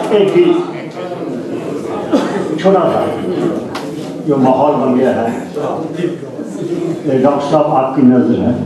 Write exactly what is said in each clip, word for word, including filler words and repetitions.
एक ही छोटा सा जो माहौल बन गया है, डॉक्टर साहब आपकी नजर है।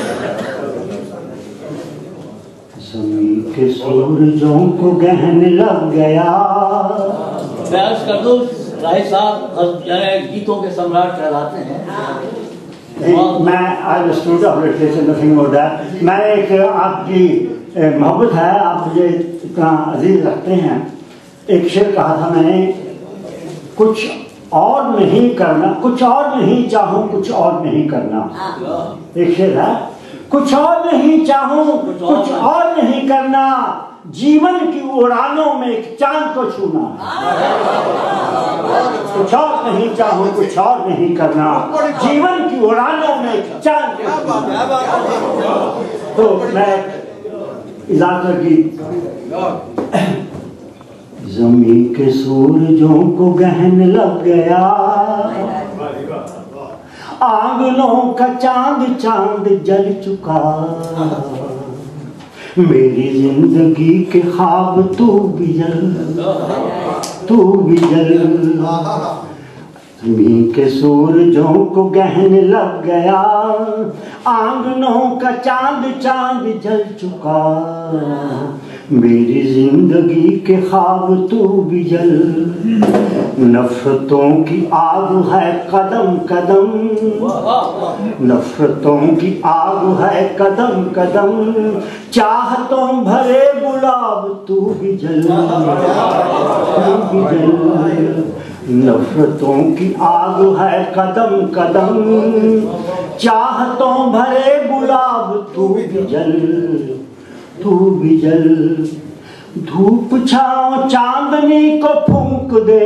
ज़मीं के सूरजों को गहन लग गया। मैं अर्ज कर दूं, राय साहब गीतों के सम्राट कहलाते हैं। मैं आज student of literature nothing more that. मैं एक आपकी मोहब्बत है, आप मुझे इतना अजीज रखते हैं। एक शेर कहा था मैंने, कुछ और नहीं करना, कुछ और नहीं चाहूं, कुछ और नहीं करना। एक शेर है, कुछ और नहीं चाहूं, कुछ और नहीं करना, जीवन की उड़ानों में एक चांद को छूना। कुछ और नहीं चाहूं, कुछ और नहीं करना, जीवन की उड़ानों में एक चांद को छूना। तो मैं इजाजत की, ज़मीं के सूरजों को गहन लग गया, आंगनों का चांद चांद जल चुका, मेरी जिंदगी के ख्वाब तू भी जल, तू भी जल। ज़मीं के सूरजों को गहन लग गया, आंगनों का चांद चांद जल चुका, मेरी जिंदगी के ख्वाब तू भी जल। नफरतों की आग है कदम कदम, नफरतों की आग है कदम कदम, चाहतों भरे गुलाब तू भी जल, तू भी जल। नफरतों की आग है कदम कदम, चाहतों भरे गुलाब तू भी जल, तू भी जल। धूप छाँव चांदनी को फूंक दे,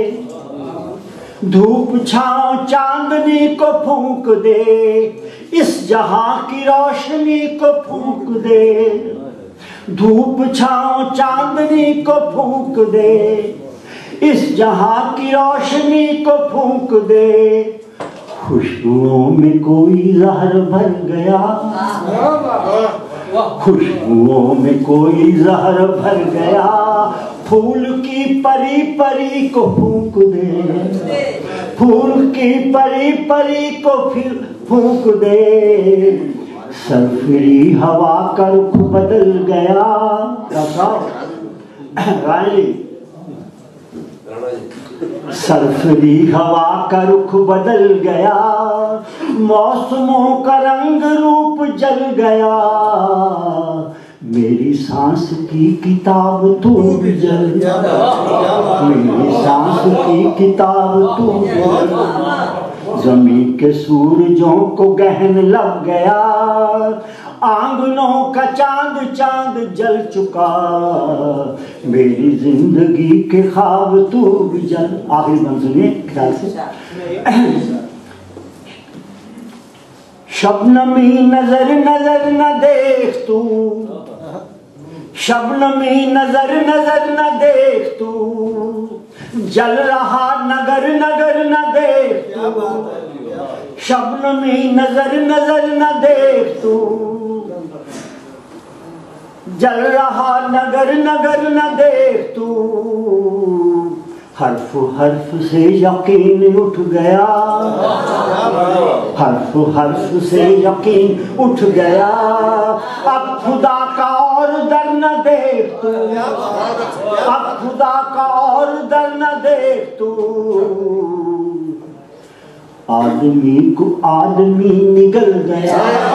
धूप छाँव चांदनी को फूंक दे, इस जहां की रोशनी को फूंक दे। धूप छाँव चांदनी को फूंक दे, इस जहां की रोशनी को फूंक दे। खुशबुओं में कोई जहर भर गया, खुशबुओं में कोई जहर भर गया, फूल की परी परी को फूंक दे, फूल की परी परी को फिर फूंक दे। सरफरी हवा का रुख बदल गया, रानी सरफरी हवा का रुख बदल गया, मौसमों का रंग रूप जल गया, मेरी सांस की किताब तू भी जल, मेरी सांस की किताब तू जल। ज़मीं के सूरजों को गहन लग गया, आंगनों का चांद चांद जल चुका, मेरी जिंदगी के ख्वाब तू भी जल। आखिरी बंद सुनिए ख्याल से। शबनमी नजर नजर न देख तू, शबनमी नजर नजर न देख तू, जल रहा नगर नगर न देख तू। शबनमी नजर नजर न देख तू, जल रहा नगर नगर न देख तू। हर्फ हर्फ से यकीन उठ गया, हर्फ हर्फ से यकीन उठ गया, अब खुदा का और दर न देख तू, अब खुदा का और दर न देख तू। आदमी को आदमी निगल गया,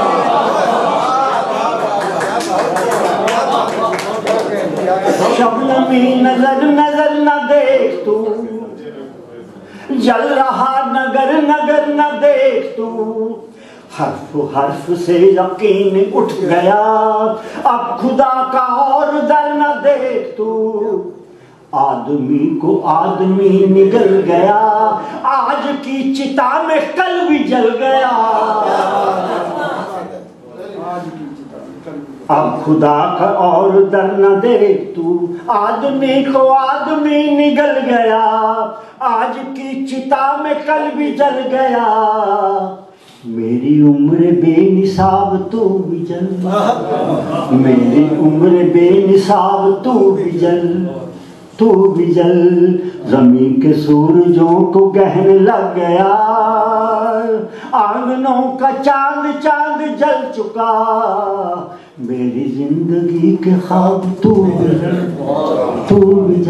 शबनमी नजर नजर न देख तू, जल रहा नगर नगर न देख तू। हर्फ हर्फ से यकीन उठ गया, अब खुदा का और दर न देख तू। आदमी को आदमी निगल गया, आज की चिता में कल भी जल गया। अब खुदा का और दर न देख तू, आदमी को आदमी निगल गया, आज की चिता में कल भी जल गया। मेरी उम्र बेनिसाब तू भी जल, मेरी उम्र बेनिसाब तू भी जल। तू भी जल, जमीन के सूरजों को गहन लग गया, आंगनों का चांद चांद जल चुका, मेरी जिंदगी के ख्वाब तू तू भी जल।